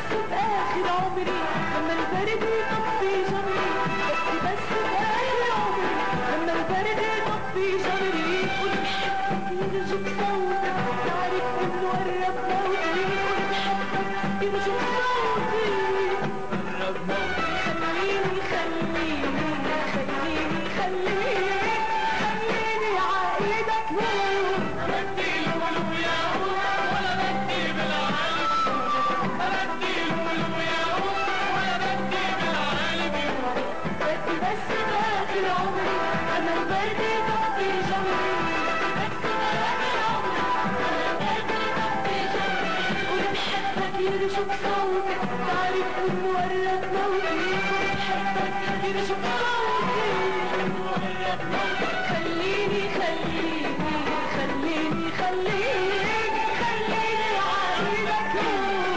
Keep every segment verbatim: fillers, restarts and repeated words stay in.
بآخر عمري لما البرد يطفي جمري، بدي بس بآخر عمري لما البرد يطفي جمري. قول بحبك يرجف صوتك تعرف انه قرب موتي، قول بحبك يرجف صوتي قرب موتي. خليني خليني خليني خليني خليني عايدك نور. بدي لولو وياقوت ولا بدي بالعالم، بدي لولو وياقوت ولا بدي بالعالم. بدي بس بآخر عمري أنا البرد يطفي جمري، بس بآخر عمري أنا البرد يطفي جمري. قول بحبك يرجف صوتك تعرف إنه قرب موتي، قول بحبك يرجف صوتي إنه قرب موتي. خليني خليني خليني خليني خليني عايدك نور.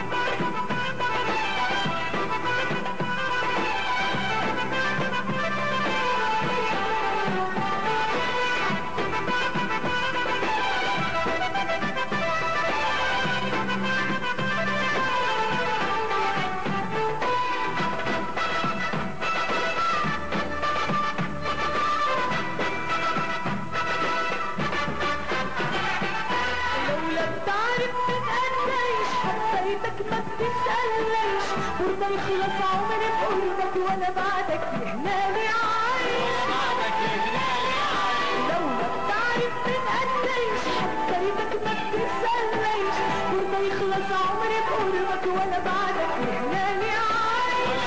ما بتسأل ليش برضى يخلص عمري بقربك وانا بعدك يهنالي عايش. لو ما بتعرف من قديش حبيتك ما بتسأل ليش برضى يخلص عمري بقربك وانا بعدك يهنالي عايش.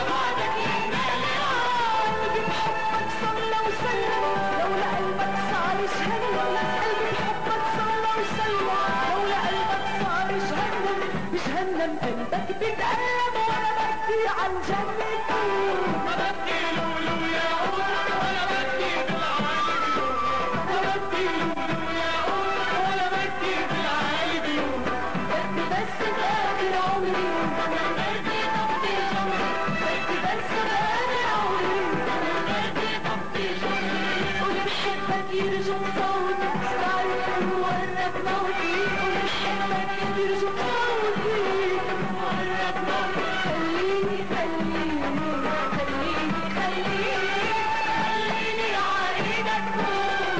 قلبي بحبك صلى وسلم لولا قلبك صار جهنم، قلبي بحبك صلى وسلم لولا قلبك صار جهنم. جهنم قلبك بتقلب وانا بدي عالجنة طول. ما بدي لولو وياقوت ولا بدي بالعالم، ما بدي لولو وياقوت ولا بدي بالعالم. بدي بس بآخر عمري انا البرد يطفي جمري، بدي بس بآخر عمري انا البرد يطفي جمري. قول بحبك يرجف صوتك تعرف انه قرب موتي، قول بحبك يرجف صوتي قرب موتي. خليني خليني خليني خليني خليني عايدك نور.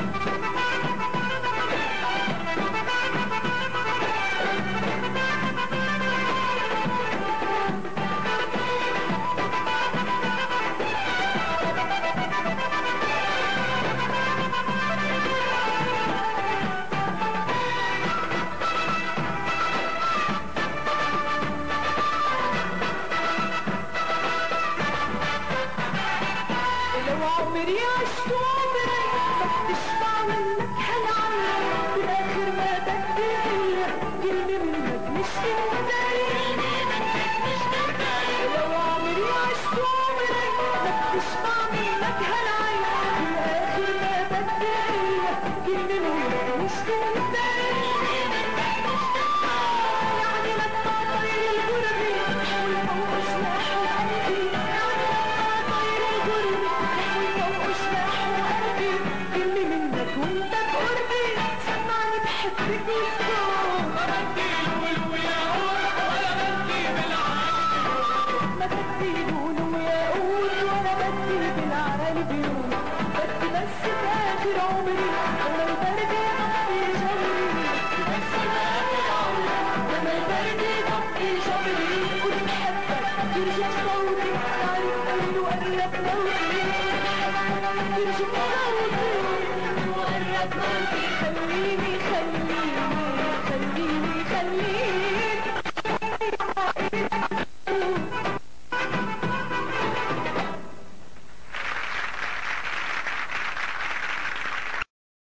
عمري عشت عمري ما بتشبع منك هالعمر، بالاخر ما بدي الا كلمة منك مش تنتهي. لو عمري عشت عمري ما بتشبع منك هالعمر، بالاخر ما بدي الا كلمة منك مش تنتهي. يعني لما طير الغربي حول فوق جناح قلبي، يعني لما طير الغربي كلمة منك وانت بقربي سمعني بحبك وسكون. ما بدي لولو وياقوت ولا بدي بالعالم، ما بدي لولو وياقوت ولا بدي بالعالم. بدي بس بآخر عمري لما البرد يطفي جمري، بدي بس بآخر عمري لما البرد يطفي جمري. قول بحبك يرجف صوتي تعرف انه قرب موتي، يرجف صوتي وقرب موتي. خليني خليني